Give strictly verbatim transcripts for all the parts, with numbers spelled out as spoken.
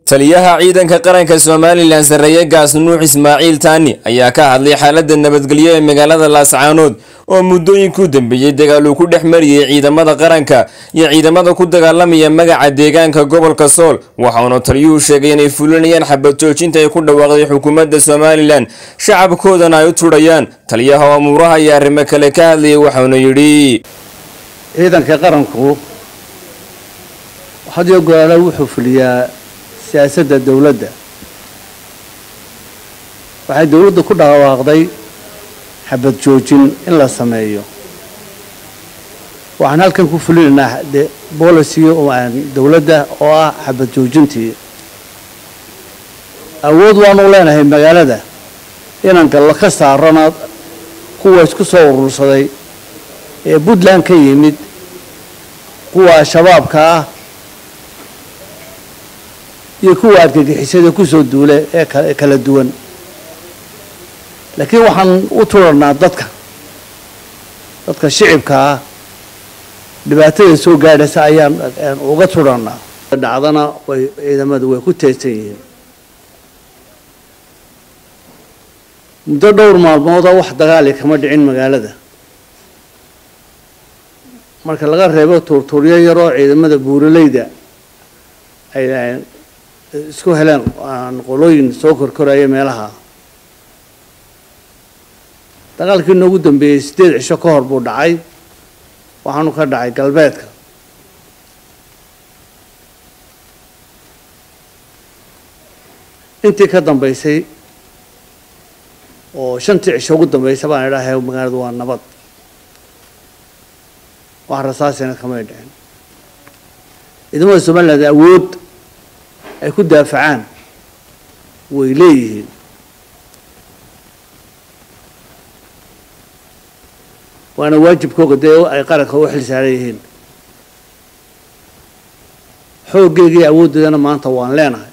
taliyaha ciidanka qaranka Soomaaliland Sareeye Gaas Nuux Ismaaciil Taani ayaa ka hadlay xaaladda nabadgelyo ee magaalada Laascaanood oo muddooyin ku dambeeyay dagaal uu ku dhexmariyay ciidamada qaranka iyo ciidamada ku dagaalamaya magaca deegaanka gobolka Sool waxaana taliyuhu sheegay inay fulinayaan xabad joojinta ay ku dhawaaqday xukuumadda Soomaaliland shacabkoodana ay u turayaan taliyaha amuuraha iyo arrimo kale ka hadlay waxaana yiri ciidanka qaranku waxaa go'aala wuxuu fuliyaa siyaasadda dawladda waxay dawladdu ku dhawaaqday xabad joojin in la sameeyo waxaan halkan ku fulinaynaa policy oo aan dawladda oo ah xabad joojintii awood waan u leenahay magaalada inaan gal ka saarno kuwa isku soo urursaday ee Puntland ka yimid kuwa shabaabka ah iyo kuwa argagixisada ku soo duulay ee kala duwan laakiin waxaan u turanaa dadka dadka shicibka ah dhibaatada soo gaadhaysa ayaan uga turanaa dhacdana way ciidamadu way ku teesan yihiin muddo dhowr maalmood wax dagaal kama dhicin magaalada marka laga reebo tuurtuuryo yar oo ciidamada buuraleyda ay isku helaan aan qolooyin soo korkoraya meelaha dagaalkii noogu dambeeyay sideed cisho ka hor buu dhacay waxaanu ka dhacay galbeedka intii ka dambeysay oo shantii cisho ugu dambeysay baan idhaahay magaaladu waa nabad wax rasaasina kama dhicin ciidamada Soomaaliland awood ay ku daafacaan way leeyihiin waana waajibkooda dee ay qaranka u xil saaran yihiin xooggeygii awooddeedana maanta waan leenahay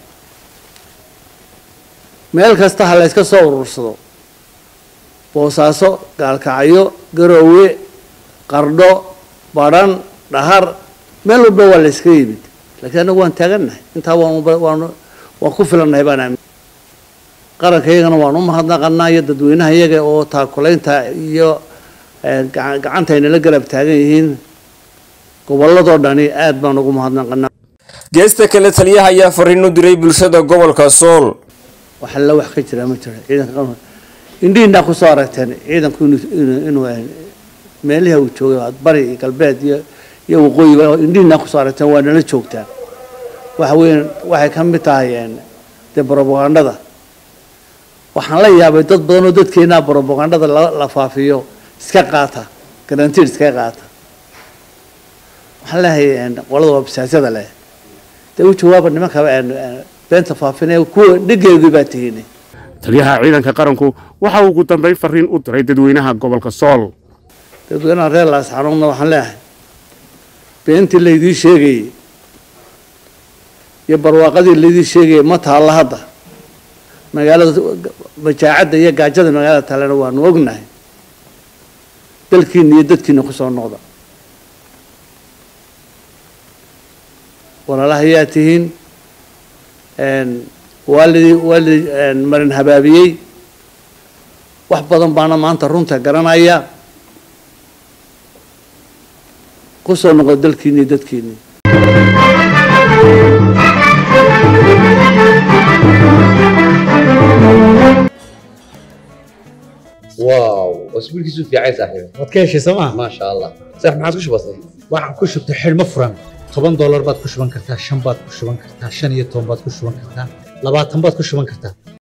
meel kasta ha la iska soo urursado Boosaaso Gaalkacyo Garoowe Qardho Baran Dhahar meel walba waa la iska yimid laakiin anagu waan taaganahay inta waan waan waan ku filanahay baan qarankayagana waan u mahadnaqanaa iyo dadweynaha iyaga oo taakulaynta iyo gacanta inay la garab taagan yihiin gobolladoo dhani aad baan ugu mahadnaqanaa geesta kale taliyaha ayaa fariin u diray bulshada gobolka Sool waxa la wax ka jira ma jiro ciidanka qaranka indhiina ku soo aragteen ciidanku inuu meelaha uu joogo bari galbeed iyo iyo waqooyiga indhiina ku soo aragteen waa nala joogtaa waxa weyn waxay ka mid tahay de propagandada waxaan la yaabay dad badan oo dadkeena propagandada la faafiyo iska qaata garantiid iska qaata waxaan leeyahay qolada website-yada leh dee u jawaab nimanka beenta faafinay ku dhigeeyay baa tihiin taliyaha ciidanka qaranku waxa uu ugu dambeyn fariin u diray dadweynaha gobolka Sool dadweynaha reer Laascaanood waxaan leeyahay beentii la idin sheegay iyo barwaaqadii la idin sheegay ma taala hadda magaalada bajaacada iyo gaajada magaalada talana waan ognahay dalkiina iyo dadkiina ku soo noqda walaalaha yaa tihiin een waalidi waalidi marin habaabiyay wax badan baana maanta runta garanaya ku soo noqdo dalkiina iyo dadkiina واو واسبوعك يسوي في عيسى صاحبي wadkeeshi sama ما شاء الله صح ما عاد وش بصير waxaan ku shubtay xilmo furan toban dollar baad ku shuban kartaa shan baad ku shuban kartaa shan iyo toban baad ku shuban kartaa labaatan baad ku shuban kartaa